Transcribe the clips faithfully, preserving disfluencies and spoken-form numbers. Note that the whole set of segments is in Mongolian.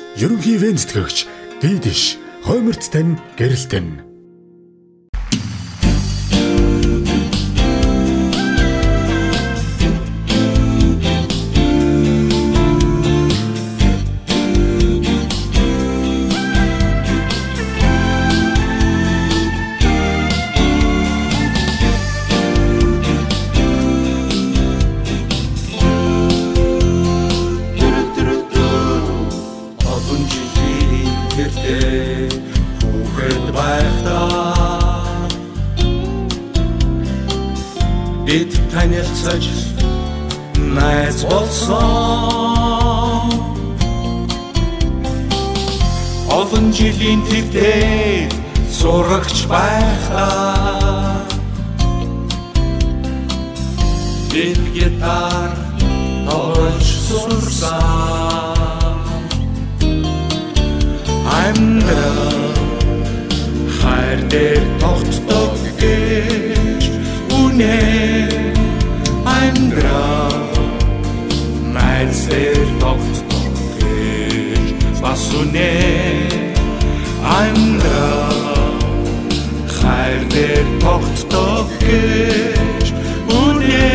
Ерөнхий вэн зүтгэгч Дийдэш Хойморт тань гэрэл тань. Бид танилцаж найз болсон олон жилийн тэвдээд сурагч байхдаа бид гитар тоглож сурсан амьдрал хайр дээр тогтдог гэж үнэ амьдрал найз дээр тогтдог гэж бас үнэ амьдрал хайр дээр тогтдог гэж үнэ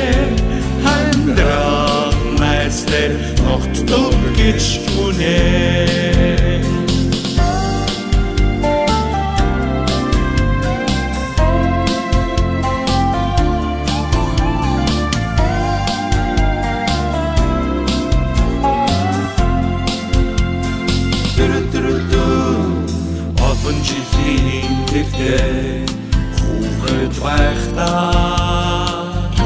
амьдрал найз дээр тогтдог гэж үнэ. Олон жилийн тэртээ хүүхэд байхдаа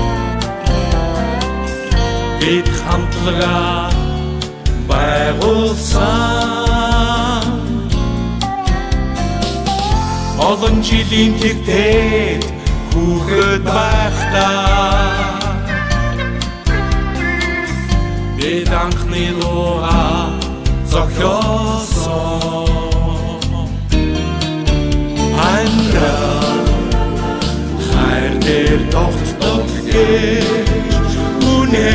бид хамтлагаа байгуулсан олон жилийн тэртээ хүүхэд байхдаа бид анхны лугаа зохиосон амьдрал хайр дээр тогтдог гэж үнэ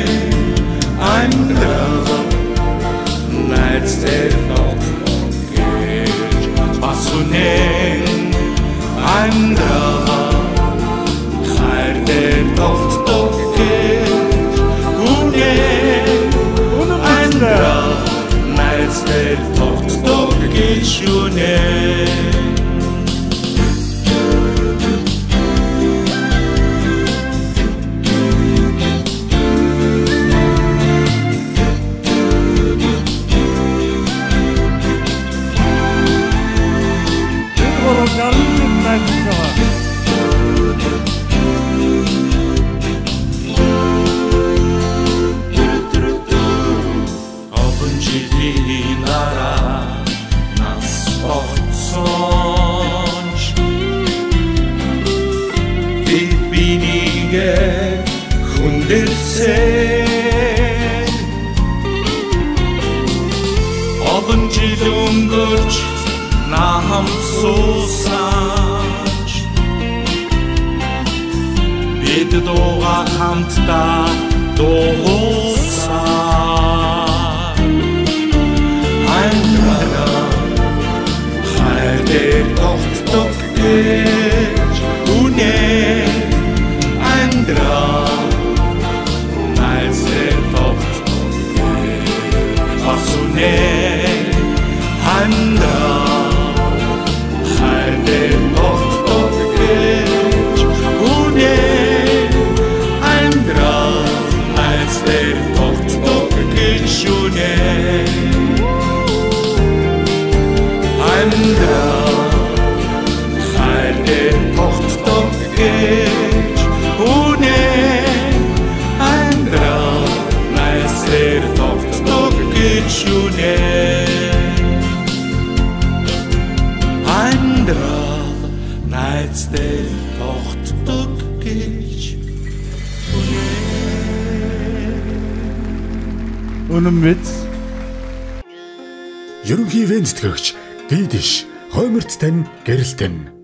амьдрал найз дээр тогтдог гэж бас үнэ амьдрал хайр дээр тогтдог гэж үнэ амьдрал найз дээр тогтдог гэж үнэ. Олон жилийн дараа нас тогтсон бид бинийгээ хүндэлсэн олон жил өнгөрч намайг суусан бид дуугаа хамтдаа дуулсан амьдрал хайр дээр тогтдог гэж үнэ амьдрал найз дээр тогтдог гэж бас үнэ амьдрал хайр дээр тогтдог гэж үнэ амьдрал найз дээр тогтдог гэж үнэ амьдрал хайр дээр тогтдог гэж үнэ амьдрал найз дээр тогтдог гэж үнэ амьдрал найз дээр тогтдог гэж үнэ. Үнэн мэд. Ерөнхий вэн зүтгэгч Дийдэш Хойморт тань гэрэл тань.